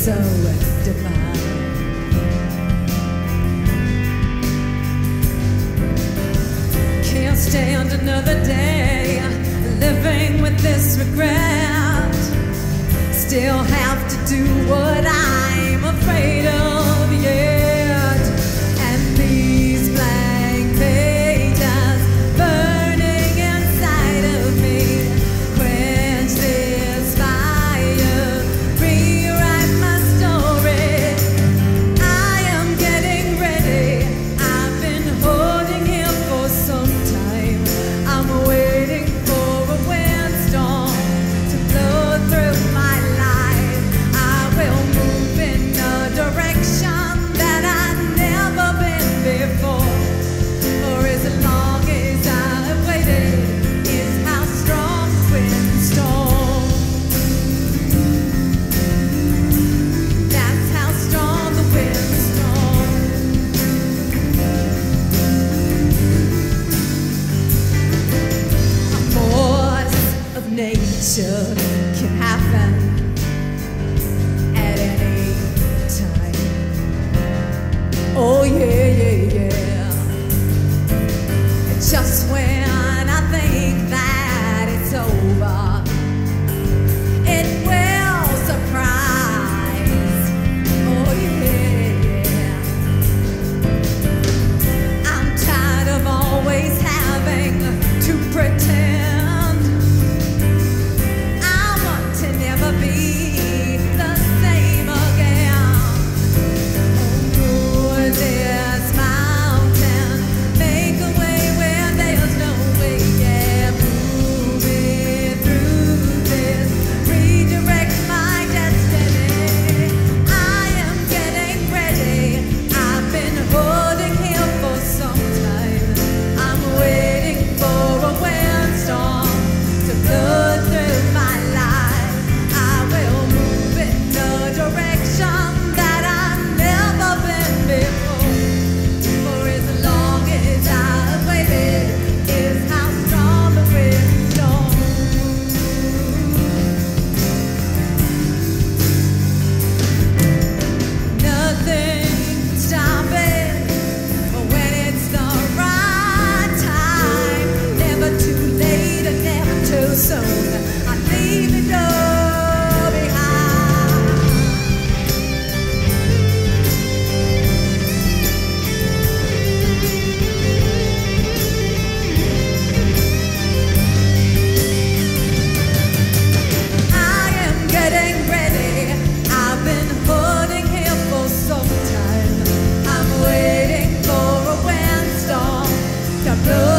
so divine. Can't stand another day living with this regret. Still have to do what I'm afraid of yet. And these blank pages burning inside of me, quench this fire, rewrite my story. I am getting ready. I've been holding here for some time. I'm waiting for a windstorm to blow through my life. I will move in a direction that I've never been before. For as long as I've waited is how strong the windstorm. That's how strong the windstorm. A force of nature can happen at any time. Oh yeah, yeah, yeah. Just when I think that it's over, it will surprise. Oh yeah, yeah. I'm tired of always having to pretend. I want to never be the same again. Oh, this mountain, make a way where there's no way. Yeah, move me through this, redirect my destiny. I am getting ready. I've been holding here for some time. I'm waiting for a windstorm to blow through my life. I will move in a direction that I've never been before. For as long as I've waited is how strong the windstorm. Nothing can stop it when it's the right time. Never too late and never too soon. I leave it all behind. I am getting ready. I've been holding here for some time. I'm waiting for a windstorm to blow